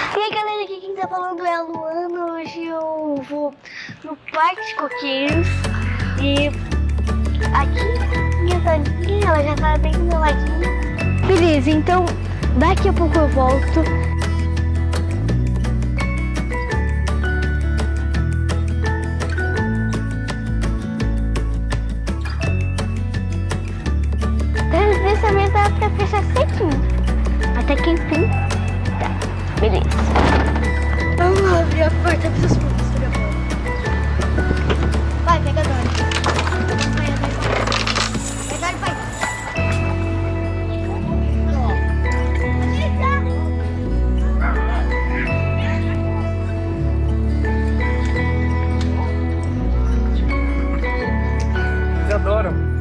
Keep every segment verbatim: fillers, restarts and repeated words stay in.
E aí galera, aqui quem tá falando é a Luana. Hoje eu vou no Parque Coqueiros. E aqui minha Dolinha, ela já tá bem do meu ladinho. Beleza, então daqui a pouco eu volto. Também dá pra fechar certinho. Até que enfim. Tá, beleza. Vamos abrir a porta pros pontos. Vai, pega a Doli. Vai, vai, vai. Vai, vai. Eles adoram.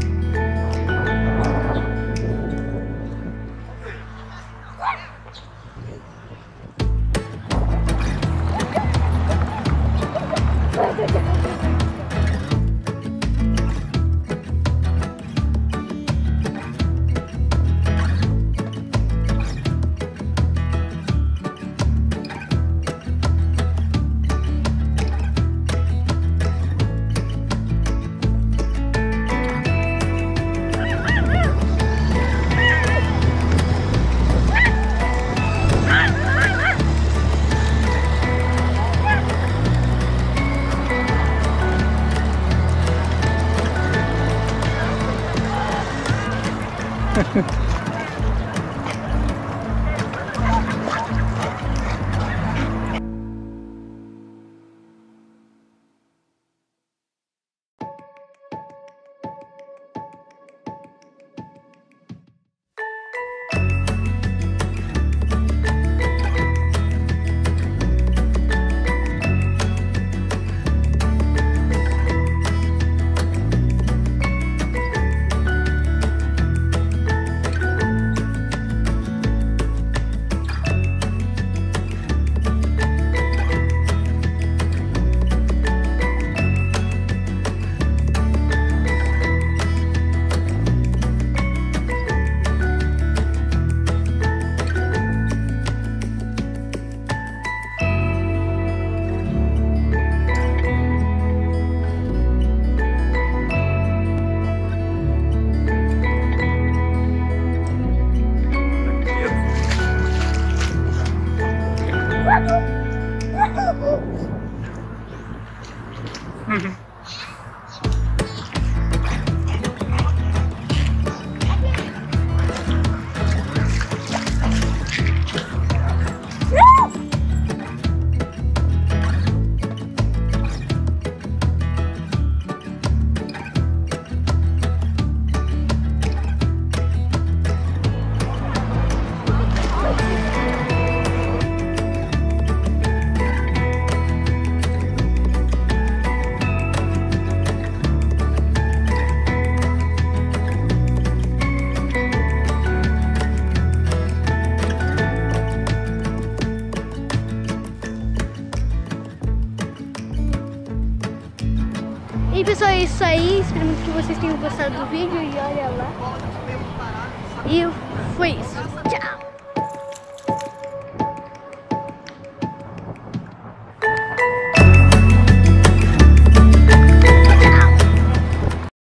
E pessoal, é isso aí. Espero muito que vocês tenham gostado do vídeo. E olha lá. E foi isso.